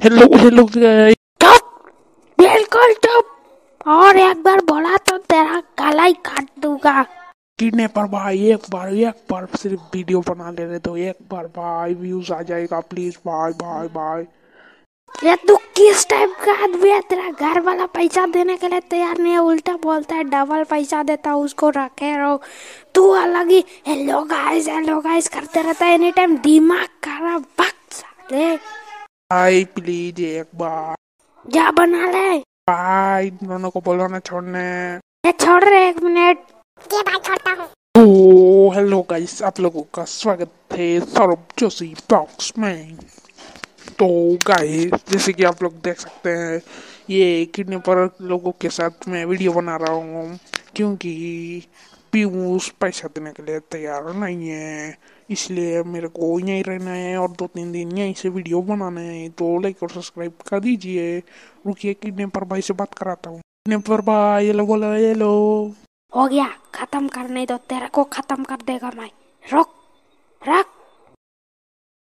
Hello hello guys. चुप, बिल्कुल चुप। और एक बार बोला तो तेरा गला ही काट दूंगा। किडनैपर भाई, एक बार सिर्फ वीडियो बना ले रहे तो एक बार भाई व्यूज आ जाएगा प्लीज भाई भाई भाई। ये तू किस टाइप का आदमी है? तेरा घर वाला पैसा देने के लिए तैयार नहीं है, उल्टा बोलता है डबल पैसा देता हूँ उसको रखे रहो। तू अलग ही हेलो गाइस करते रहता है एनी टाइम, दिमाग खराब बक साले। भाई प्लीज एक बार जा बना ले। भाई, दोनों को बोलो ना छोड़ने। ये छोड़ रहे 1 मिनट। ये भाई छोड़ता हूँ। तो हेलो गाइस, आप लोगों का स्वागत है सौरभ जोशी ब्लॉग्स में। तो गाइस, जैसे कि आप लोग देख सकते हैं, ये किडनैपर लोगों के साथ मैं वीडियो बना रहा हूँ क्योंकि पीयूष पैसा देने के लिए तैयार नहीं है। इसलिए मेरे को यहीं रहना है और 2-3 दिन यहीं से वीडियो बनाना है। तो लाइक और सब्सक्राइब कर दीजिए। रुकिए, किडनैपर भाई से बात कराता हूँ। किडनैपर भाई, हेलो बोलो हेलो। हो गया, खत्म कर, नहीं तो तेरे को खत्म कर देगा मैं। रुक, रख।